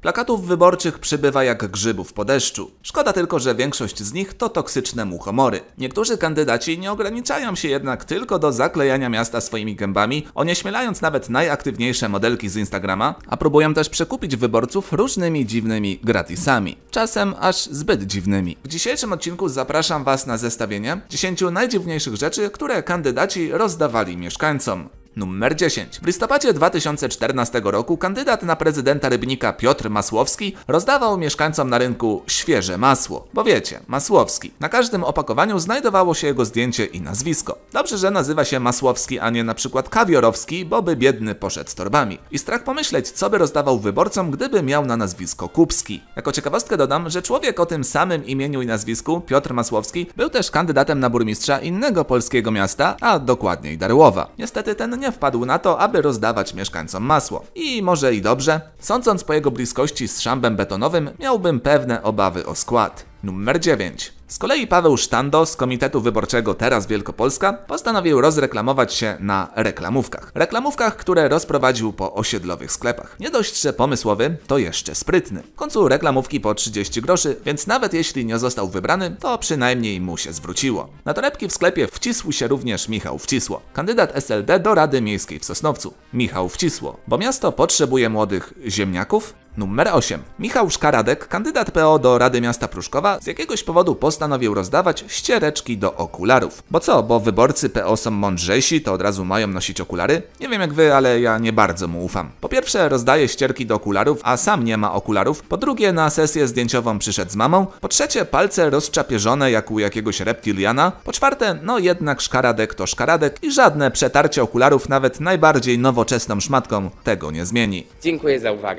Plakatów wyborczych przybywa jak grzybów po deszczu. Szkoda tylko, że większość z nich to toksyczne muchomory. Niektórzy kandydaci nie ograniczają się jednak tylko do zaklejania miasta swoimi gębami, onieśmielając nawet najaktywniejsze modelki z Instagrama, a próbują też przekupić wyborców różnymi dziwnymi gratisami. Czasem aż zbyt dziwnymi. W dzisiejszym odcinku zapraszam Was na zestawienie 10 najdziwniejszych rzeczy, które kandydaci rozdawali mieszkańcom. Numer 10. W listopadzie 2014 roku kandydat na prezydenta Rybnika Piotr Masłowski rozdawał mieszkańcom na rynku świeże masło. Bo wiecie, Masłowski. Na każdym opakowaniu znajdowało się jego zdjęcie i nazwisko. Dobrze, że nazywa się Masłowski, a nie na przykład Kawiorowski, bo by biedny poszedł z torbami. I strach pomyśleć, co by rozdawał wyborcom, gdyby miał na nazwisko Kupski. Jako ciekawostkę dodam, że człowiek o tym samym imieniu i nazwisku, Piotr Masłowski, był też kandydatem na burmistrza innego polskiego miasta, a dokładniej Darłowa. Niestety ten nie wpadł na to, aby rozdawać mieszkańcom masło. I może i dobrze. Sądząc po jego bliskości z szambem betonowym, miałbym pewne obawy o skład. Numer 9. Z kolei Paweł Sztando z Komitetu Wyborczego Teraz Wielkopolska postanowił rozreklamować się na reklamówkach. Reklamówkach, które rozprowadził po osiedlowych sklepach. Nie dość, że pomysłowy, to jeszcze sprytny. W końcu reklamówki po 30 groszy, więc nawet jeśli nie został wybrany, to przynajmniej mu się zwróciło. Na torebki w sklepie wcisł się również Michał Wcisło, kandydat SLD do Rady Miejskiej w Sosnowcu. Michał Wcisło, bo miasto potrzebuje młodych ziemniaków? Numer 8. Michał Szkaradek, kandydat PO do Rady Miasta Pruszkowa, z jakiegoś powodu postanowił rozdawać ściereczki do okularów. Bo co, bo wyborcy PO są mądrzejsi, to od razu mają nosić okulary? Nie wiem jak wy, ale ja nie bardzo mu ufam. Po pierwsze rozdaje ścierki do okularów, a sam nie ma okularów. Po drugie na sesję zdjęciową przyszedł z mamą. Po trzecie palce rozczapieżone jak u jakiegoś reptiliana. Po czwarte, no jednak Szkaradek to Szkaradek i żadne przetarcie okularów nawet najbardziej nowoczesną szmatką tego nie zmieni. Dziękuję za uwagę.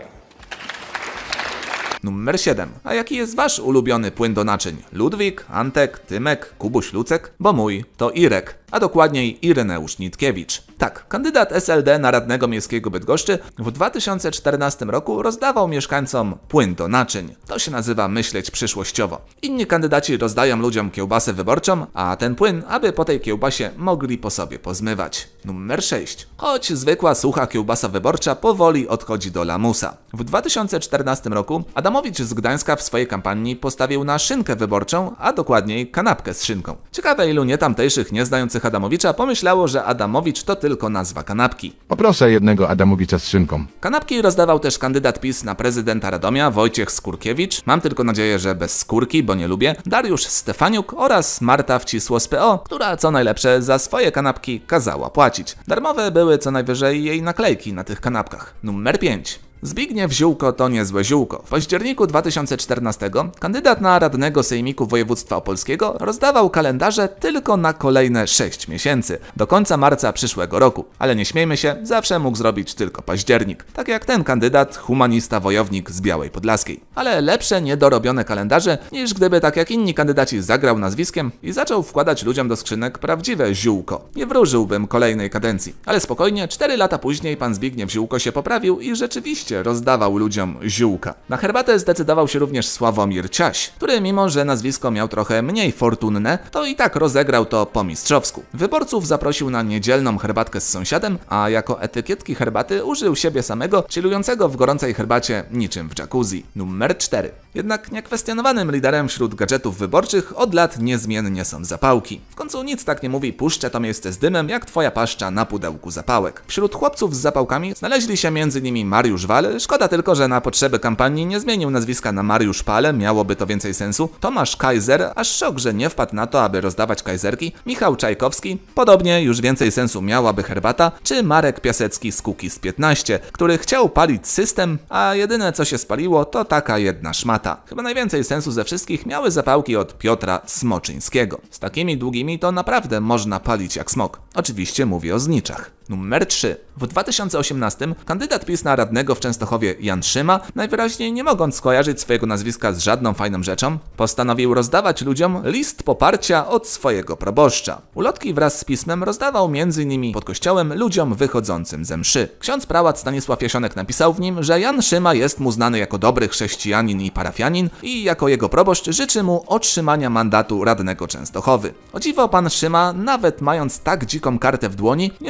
Numer 7. A jaki jest wasz ulubiony płyn do naczyń? Ludwik, Antek, Tymek, Kubuś Lucek? Bo mój to Irek, a dokładniej Ireneusz Nitkiewicz. Tak, kandydat SLD na radnego miejskiego Bydgoszczy w 2014 roku rozdawał mieszkańcom płyn do naczyń. To się nazywa myśleć przyszłościowo. Inni kandydaci rozdają ludziom kiełbasę wyborczą, a ten płyn, aby po tej kiełbasie mogli po sobie pozmywać. Numer 6. Choć zwykła sucha kiełbasa wyborcza powoli odchodzi do lamusa. W 2014 roku Adamowicz z Gdańska w swojej kampanii postawił na szynkę wyborczą, a dokładniej kanapkę z szynką. Ciekawe ilu nie tamtejszych nieznających Adamowicza pomyślało, że Adamowicz to tylko nazwa kanapki. Poproszę jednego Adamowicza z szynką. Kanapki rozdawał też kandydat PiS na prezydenta Radomia Wojciech Skurkiewicz, mam tylko nadzieję, że bez skórki, bo nie lubię, Dariusz Stefaniuk oraz Marta Wcisło z PO, która co najlepsze za swoje kanapki kazała płacić. Darmowe były co najwyżej jej naklejki na tych kanapkach. Numer 5. Zbigniew Ziółko to niezłe ziółko. W październiku 2014 kandydat na radnego Sejmiku Województwa Opolskiego rozdawał kalendarze tylko na kolejne 6 miesięcy, do końca marca przyszłego roku. Ale nie śmiejmy się, zawsze mógł zrobić tylko październik. Tak jak ten kandydat, humanista wojownik z Białej Podlaskiej. Ale lepsze niedorobione kalendarze, niż gdyby tak jak inni kandydaci zagrał nazwiskiem i zaczął wkładać ludziom do skrzynek prawdziwe ziółko. Nie wróżyłbym kolejnej kadencji. Ale spokojnie, 4 lata później pan Zbigniew Ziółko się poprawił i rzeczywiście rozdawał ludziom ziółka. Na herbatę zdecydował się również Sławomir Ciaś, który mimo, że nazwisko miał trochę mniej fortunne, to i tak rozegrał to po mistrzowsku. Wyborców zaprosił na niedzielną herbatkę z sąsiadem, a jako etykietki herbaty użył siebie samego, chillującego w gorącej herbacie niczym w jacuzzi. Numer 4. Jednak niekwestionowanym liderem wśród gadżetów wyborczych od lat niezmiennie są zapałki. W końcu nic tak nie mówi puszczę to miejsce z dymem, jak twoja paszcza na pudełku zapałek. Wśród chłopców z zapałkami znaleźli się m.in. Mariusz Wal. Szkoda tylko, że na potrzeby kampanii nie zmienił nazwiska na Mariusz Pale, miałoby to więcej sensu. Tomasz Kaiser, aż szok, że nie wpadł na to, aby rozdawać kajzerki. Michał Czajkowski, podobnie już więcej sensu miałaby herbata. Czy Marek Piasecki z Kukiz 15, który chciał palić system, a jedyne co się spaliło to taka jedna szmata. Chyba najwięcej sensu ze wszystkich miały zapałki od Piotra Smoczyńskiego. Z takimi długimi to naprawdę można palić jak smok. Oczywiście mówię o zniczach. Numer 3. W 2018 kandydat PiS na radnego w Częstochowie Jan Szyma, najwyraźniej nie mogąc skojarzyć swojego nazwiska z żadną fajną rzeczą, postanowił rozdawać ludziom list poparcia od swojego proboszcza. Ulotki wraz z pismem rozdawał m.in. pod kościołem ludziom wychodzącym ze mszy. Ksiądz prałat Stanisław Jasionek napisał w nim, że Jan Szyma jest mu znany jako dobry chrześcijanin i parafianin i jako jego proboszcz życzy mu otrzymania mandatu radnego Częstochowy. O dziwo pan Szyma, nawet mając tak dziką kartę w dłoni, nie otrzymał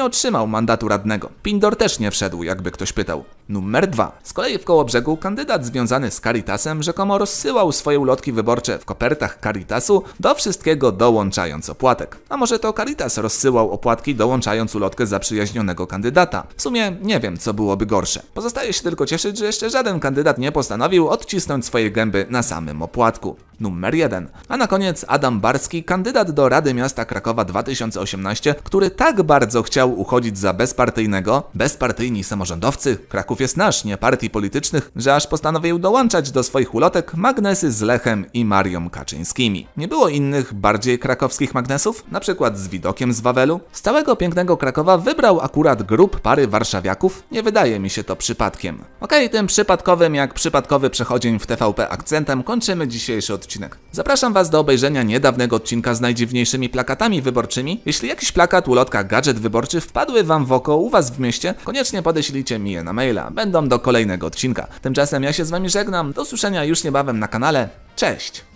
otrzymał mandatu radnego. Pindor też nie wszedł, jakby ktoś pytał. Numer 2. Z kolei w Kołobrzegu kandydat związany z Caritasem rzekomo rozsyłał swoje ulotki wyborcze w kopertach Caritasu, do wszystkiego dołączając opłatek. A może to Caritas rozsyłał opłatki, dołączając ulotkę zaprzyjaźnionego kandydata? W sumie nie wiem, co byłoby gorsze. Pozostaje się tylko cieszyć, że jeszcze żaden kandydat nie postanowił odcisnąć swojej gęby na samym opłatku. Numer 1. A na koniec Adam Barski, kandydat do Rady Miasta Krakowa 2018, który tak bardzo chciał uchodzić za bezpartyjnego, bezpartyjni samorządowcy, Kraków jest nasz, nie partii politycznych, że aż postanowił dołączać do swoich ulotek magnesy z Lechem i Marią Kaczyńskimi. Nie było innych, bardziej krakowskich magnesów? Na przykład z widokiem z Wawelu? Z całego pięknego Krakowa wybrał akurat grób pary warszawiaków? Nie wydaje mi się to przypadkiem. Okej, tym przypadkowym jak przypadkowy przechodzień w TVP akcentem kończymy dzisiejszy odcinek. Zapraszam Was do obejrzenia niedawnego odcinka z najdziwniejszymi plakatami wyborczymi. Jeśli jakiś plakat, ulotka, gadżet wyborczy wpadły Wam w oko u Was w mieście, koniecznie podeślijcie mi je na maila. Będą do kolejnego odcinka. Tymczasem ja się z Wami żegnam. Do usłyszenia już niebawem na kanale. Cześć!